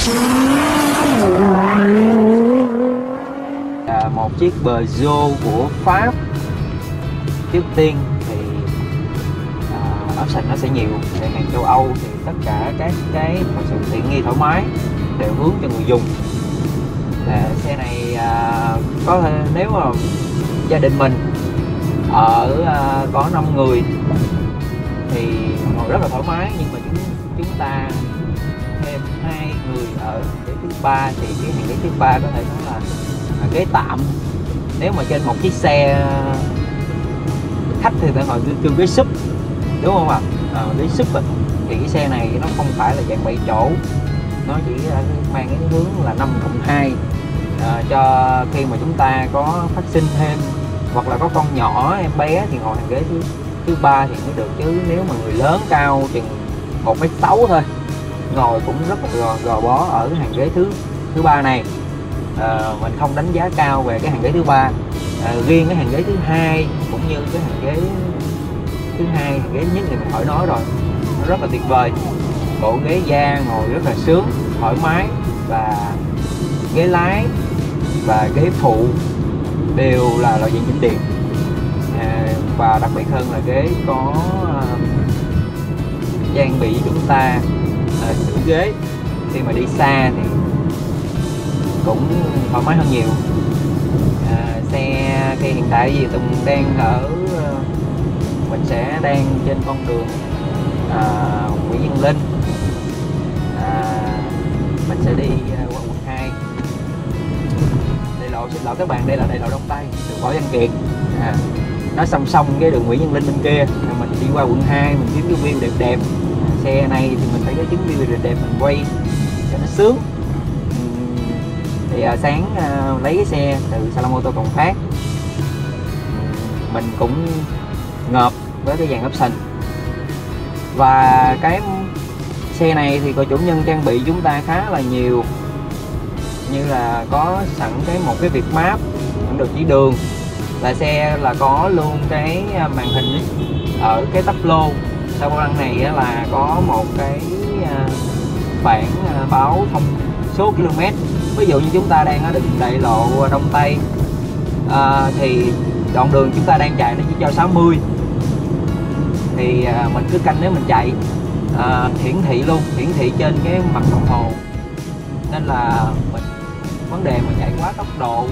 Một chiếc Peugeot của Pháp. Trước tiên thì option nó sẽ nhiều. Tại hàng châu Âu thì tất cả các cái sự tiện nghi thoải mái đều hướng cho người dùng. Xe này có thể, nếu mà gia đình mình ở có 5 người thì ngồi rất là thoải mái, nhưng mà chúng ta thêm 2 người ở ghế thứ ba thì cái hàng ghế thứ ba có thể nói là ghế tạm. Nếu mà trên một chiếc xe khách thì ta gọi kêu ghế súp, đúng không ạ? Ghế súp thì cái xe này nó không phải là dạng 7 chỗ, nó chỉ mang cái hướng là 5+2, cho khi mà chúng ta có phát sinh thêm hoặc là có con nhỏ em bé thì ngồi hàng ghế thứ ba thì mới được, chứ nếu mà người lớn cao chừng 1m6 thôi ngồi cũng rất là gò bó ở hàng ghế thứ ba này. Mình không đánh giá cao về cái hàng ghế thứ ba. Riêng cái hàng ghế thứ hai cũng như cái hàng ghế thứ hai, hàng ghế nhất thì mình khỏi nói rồi, nó rất là tuyệt vời. Bộ ghế da ngồi rất là sướng, thoải mái, và ghế lái và ghế phụ đều là loại dạng chỉnh điện. Và đặc biệt hơn là ghế có trang bị chúng ta sửa ghế khi mà đi xa thì cũng thoải mái hơn nhiều. Xe khi hiện tại thì Tùng đang ở mình sẽ đang trên con đường Nguyễn Văn Linh. Mình sẽ đi qua quận 2. Đại lộ, xin lỗi các bạn, đây là đại lộ Đông Tây, đường Võ Văn Kiệt. Nó song song cái đường Nguyễn Văn Linh bên kia. Mình đi qua quận 2 mình kiếm cái view đẹp đẹp. Xe này thì mình phải có kiếm view đẹp đẹp mình quay cho nó sướng. Thì sáng lấy cái xe từ salon ô tô Toàn Phát, mình cũng ngợp với cái dàn option. Và cái xe này thì có chủ nhân trang bị chúng ta khá là nhiều, như là có sẵn một cái Việt Map, cũng được chỉ đường, và xe là có luôn cái màn hình ở cái tắp lô. Sau vô lăng này là có một cái bảng báo thông số km. Ví dụ như chúng ta đang ở đại lộ Đông Tây thì đoạn đường chúng ta đang chạy nó chỉ cho 60 thì mình cứ canh nếu mình chạy hiển thị luôn, hiển thị trên cái mặt đồng hồ, nên là vấn đề mà chạy quá tốc độ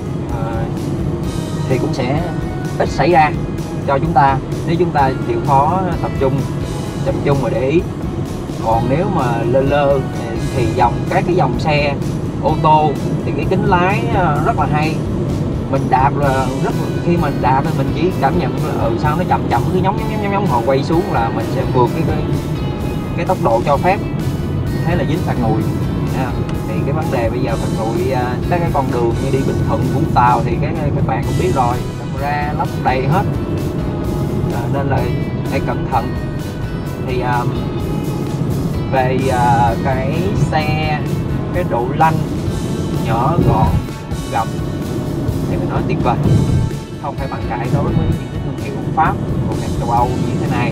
thì cũng sẽ ít xảy ra cho chúng ta nếu chúng ta chịu khó tập trung và để ý. Còn nếu mà lơ thì các cái dòng xe ô tô thì cái kính lái rất là hay. Mình đạp là khi mình đạp thì mình chỉ cảm nhận là sao nó chậm cứ nhóng họ quay xuống là mình sẽ vượt cái tốc độ cho phép, thế là dính phạt nguội. Thì cái vấn đề bây giờ phạt nguội các cái con đường như đi Bình Thuận, Vũng Tàu thì các bạn cũng biết rồi, camera lắp đầy hết, nên là phải cẩn thận. Thì về cái xe, cái độ lanh nhỏ gọn gọn thì mình nói tuyệt vời, không phải bàn cãi đối với những cái thương hiệu Pháp của hàng châu Âu như thế này.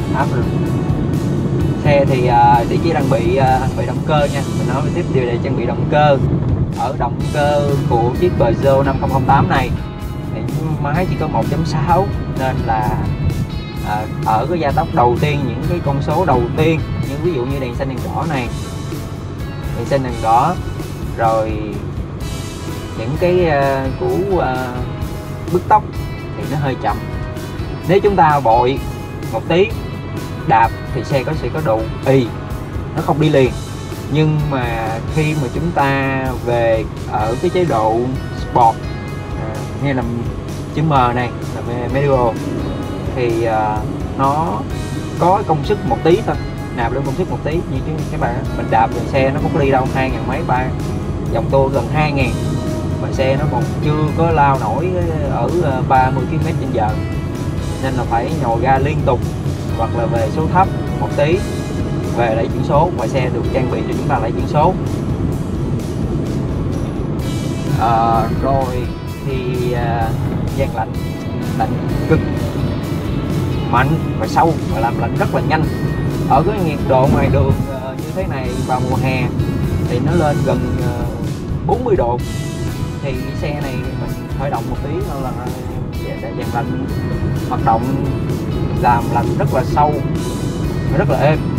Xe thì để chỉ trang bị động cơ nha, mình nói tiếp điều để trang bị động cơ. Ở động cơ của chiếc Peugeot 5008 này thì máy chỉ có 1.6, nên là ở cái gia tốc đầu tiên, những cái con số đầu tiên như ví dụ như đèn xanh đèn đỏ này, đèn xanh đèn đỏ, rồi những cái cú bứt tốc thì nó hơi chậm. Nếu chúng ta vội một tí đạp thì xe sẽ có độ nó không đi liền. Nhưng mà khi mà chúng ta về ở cái chế độ Sport hay là chữ M này là Medial thì nó có công suất một tí thôi, nạp lên công suất một tí, như chứ các bạn mình đạp thì xe nó không có đi đâu 2.000 mấy, vòng tua gần 2.000 mà xe nó còn chưa có lao nổi ở 30 km/h, nên là phải nhồi ga liên tục hoặc là về số thấp một tí về lấy chuyển số, và xe được trang bị cho chúng ta lấy chuyển số. Rồi thì gian lạnh cực mạnh và sâu và làm lạnh rất là nhanh. Ở cái nhiệt độ ngoài đường như thế này vào mùa hè thì nó lên gần 40 độ. Thì xe này mình khởi động một tí là dàn lạnh hoạt động, làm lạnh rất là sâu, rất là êm.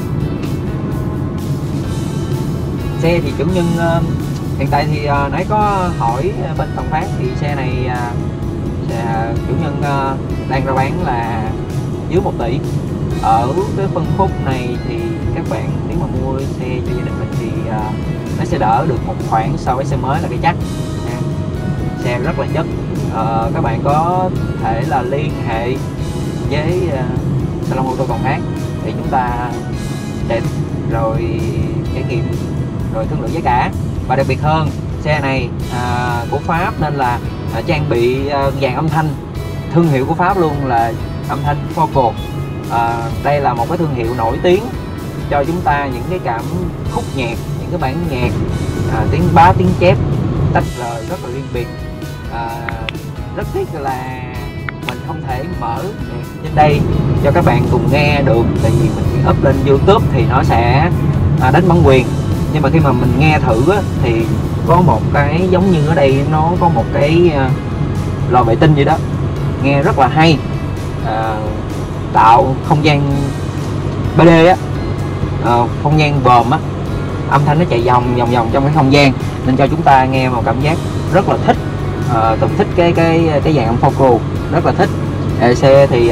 Xe thì chủ nhân hiện tại thì nãy có hỏi bên Toàn Phát thì xe này chủ nhân đang ra bán là dưới 1 tỷ. Ở cái phân khúc này thì các bạn nếu mà mua xe cho gia đình mình thì nó sẽ đỡ được một khoản so với xe mới là cái chắc. Xe rất là chất. Các bạn có thể là liên hệ với salon ô tô Toàn Phát thì chúng ta đẹp rồi trải nghiệm rồi thương lượng giá cả. Và đặc biệt hơn, xe này của Pháp nên là trang bị dàn âm thanh thương hiệu của Pháp luôn, là âm thanh Focal. Đây là một cái thương hiệu nổi tiếng cho chúng ta những cái cảm khúc nhạc, những cái bản nhạc tiếng bá, tiếng chép, tách lời rất là riêng biệt. Rất tiếc là mình không thể mở nhạc trên đây cho các bạn cùng nghe được, tại vì mình up lên YouTube thì nó sẽ đánh bản quyền. Nhưng mà khi mà mình nghe thử á, thì có một cái giống như ở đây nó có một cái lò vệ tinh gì đó, nghe rất là hay. Tạo không gian 3D á, không gian vòm á, âm thanh nó chạy vòng trong cái không gian nên cho chúng ta nghe một cảm giác rất là thích. Tùng thích cái dàn âm Focal, rất là thích. Xe thì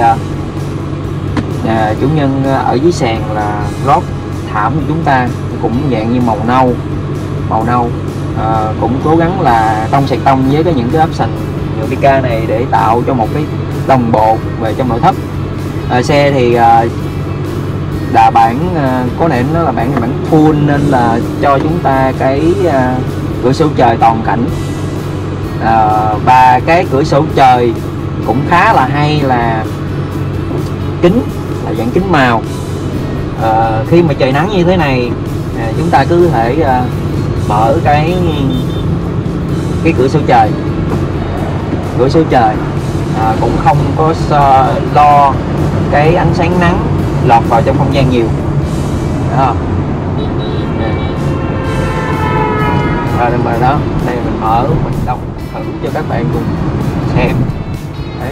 chủ nhân ở dưới sàn là lót thảm của chúng ta cũng dạng như màu nâu, cũng cố gắng là tông sạc tông với những cái option nhiều Mica này để tạo cho một cái đồng bộ về trong nội thất. Xe thì đà bản có nệm nó là bản full nên là cho chúng ta cái cửa sổ trời toàn cảnh. Và cái cửa sổ trời cũng khá là hay là kính, là dạng kính màu. Khi mà trời nắng như thế này chúng ta cứ thể mở cái cửa sổ trời, cũng không có lo cái ánh sáng nắng lọt vào trong không gian nhiều. Đó. Mà đó, đây mình mở, mình đóng thử cho các bạn cùng xem. Đấy.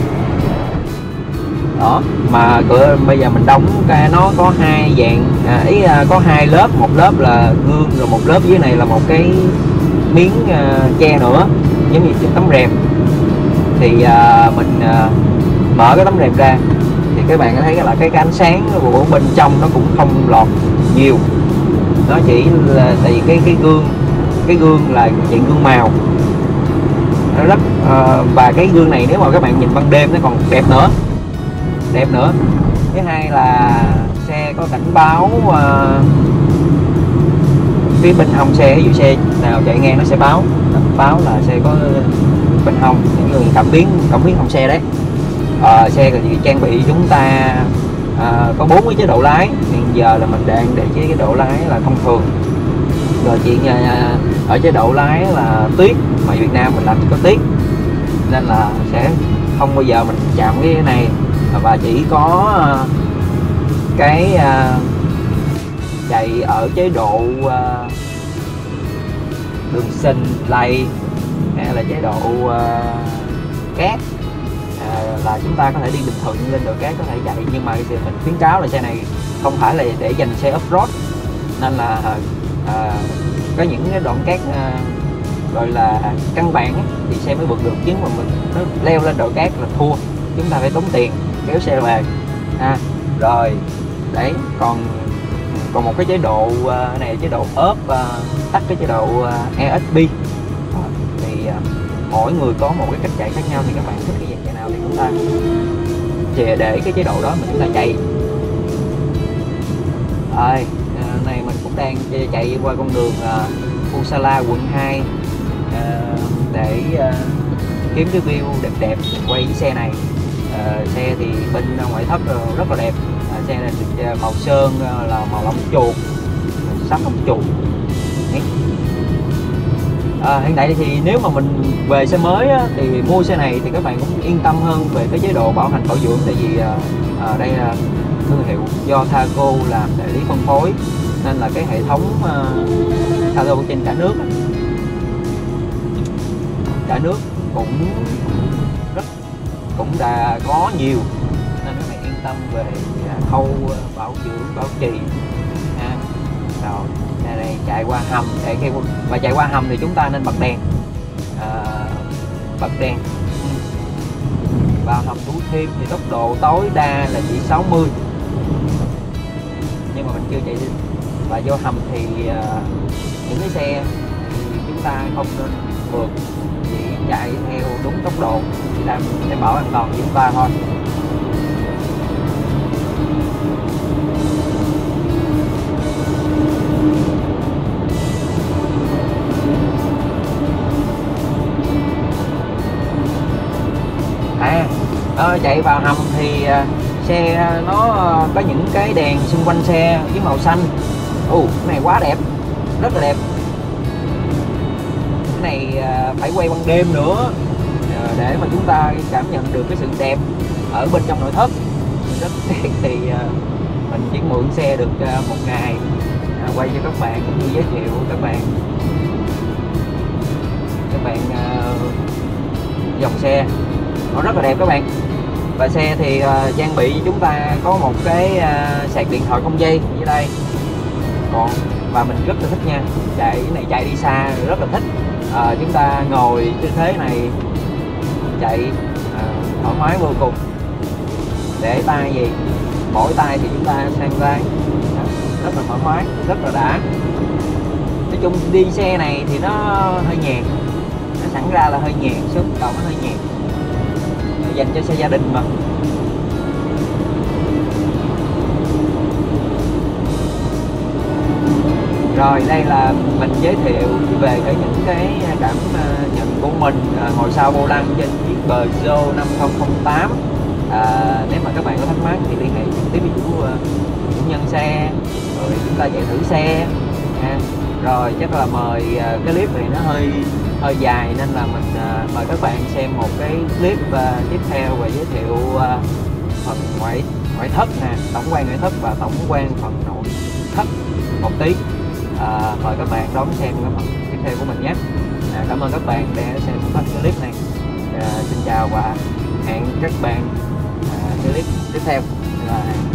Đó, mà bây giờ mình đóng cái nó có hai dạng, có hai lớp, một lớp là gương rồi một lớp dưới này là một cái miếng che nữa, giống như tấm rèm. Thì mình mở cái tấm rèm ra thì các bạn có thấy là cái ánh sáng của bên trong nó cũng không lọt nhiều, nó chỉ là tại vì cái gương là dạng gương màu, nó rất và cái gương này nếu mà các bạn nhìn ban đêm nó còn đẹp nữa. Thứ hai là xe có cảnh báo phía bên hông xe, ví dụ xe nào chạy ngang nó sẽ báo là xe có bên hông, những người cảm biến hông xe đấy. Xe thì trang bị chúng ta có 4 cái chế độ lái. Hiện giờ là mình đang để chế cái độ lái là thông thường, rồi chị ở chế độ lái là tuyết, mà Việt Nam mình làm có tuyết nên là sẽ không bao giờ mình chạm cái này, và chỉ có cái chạy ở chế độ đường sình lầy hay là chế độ cát là chúng ta có thể đi bình thường lên đường cát có thể chạy. Nhưng mà mình khuyến cáo là xe này không phải là để dành xe off-road, nên là có những cái đoạn cát gọi là căn bản thì xe mới vượt được, chứ mà mình nó leo lên đồi cát là thua, chúng ta phải tốn tiền kéo xe về. Rồi đấy, còn một cái chế độ này, chế độ ốp tắt cái chế độ ESP. Thì mỗi người có một cái cách chạy khác nhau, thì các bạn thích cái dạng chạy nào thì chúng ta để cái chế độ đó mà chúng ta chạy. Này mình cũng đang chạy qua con đường Usala quận 2 để kiếm cái view đẹp quay với xe này. Xe thì bên ngoại thất rất là đẹp. Xe này được màu sơn là màu lông chuột, sắm lông chuột. Hiện tại thì nếu mà mình về xe mới á, thì mua xe này thì các bạn cũng yên tâm hơn về cái chế độ bảo hành bảo dưỡng, tại vì đây là thương hiệu do Thaco làm đại lý phân phối, nên là cái hệ thống showroom trên cả nước, cũng đã có nhiều, nên các bạn yên tâm về khâu bảo dưỡng bảo trì ha. Rồi đây chạy qua hầm, và chạy qua hầm thì chúng ta nên bật đèn, vào hầm Thủ Thiêm thì tốc độ tối đa là chỉ 60, nhưng mà mình chưa chạy đi. Và vô hầm thì những cái xe thì chúng ta không nên vượt, chỉ chạy theo đúng tốc độ để đảm bảo an toàn cho chúng ta thôi. Chạy vào hầm thì xe nó có những cái đèn xung quanh xe với màu xanh. Cái này quá đẹp, rất là đẹp. Cái này phải quay ban đêm nữa để mà chúng ta cảm nhận được cái sự đẹp ở bên trong nội thất. Rất tiếc thì mình chỉ mượn xe được một ngày, quay cho các bạn cũng như giới thiệu các bạn dòng xe nó rất là đẹp các bạn. Và xe thì trang bị chúng ta có một cái sạc điện thoại không dây như đây. Và mình rất là thích nha, cái này chạy đi xa rất là thích. Chúng ta ngồi tư thế này chạy thoải mái vô cùng. Để tay gì, mỗi tay thì chúng ta sang tay, rất là thoải mái, rất là đã. Nói chung đi xe này thì nó hơi nhàn, nó sẵn ra là hơi nhàn, số đầu nó hơi nhàn, dành cho xe gia đình mà. Rồi đây là mình giới thiệu về những cái cảm nhận của mình ngồi sau vô lăng trên chiếc Peugeot 5008. Nếu mà các bạn có thắc mắc thì liên hệ trực tiếp với chủ nhân xe, rồi chúng ta chạy thử xe ha. Rồi chắc là mời cái clip này nó hơi dài, nên là mình mời các bạn xem một cái clip tiếp theo và giới thiệu phần ngoại thất nè, tổng quan ngoại thất và tổng quan phần nội thất một tí. Mời các bạn đón xem cái phần tiếp theo của mình nhé. Cảm ơn các bạn đã xem hết clip này. Xin chào và hẹn các bạn clip tiếp theo.